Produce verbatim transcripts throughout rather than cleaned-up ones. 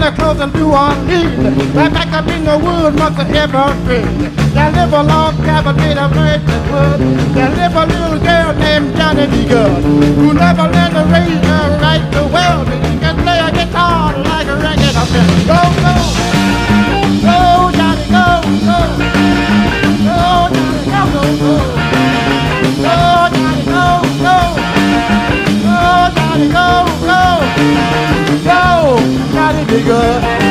there close to New Orleans. Right back up in the woods, must have ever been. There live a log cabin made of virgin wood. There live a little girl named Johnny B. Good, who never learned to raise her right to well. She can play a guitar like a record up there. Go, go, go, Johnny, go, go. Go, Johnny, go, go, go. Go, Johnny, go, go. Go, Johnny, go, go. Go, Johnny, be good.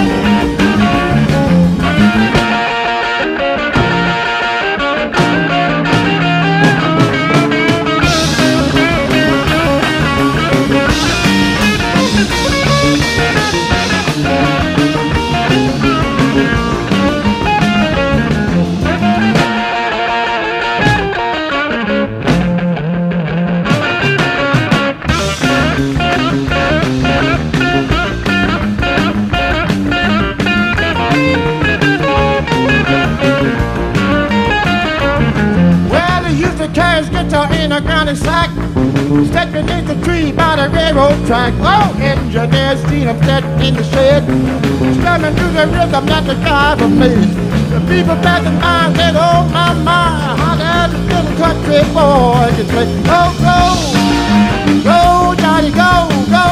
In a granny sack, set beneath the tree by the railroad track. Oh, engineers seen him set in the shed, strumming through the rhythm that the driver made. The people passing by said, oh my, my, how that little country boy can play. Go, go, go, Johnny, go, go.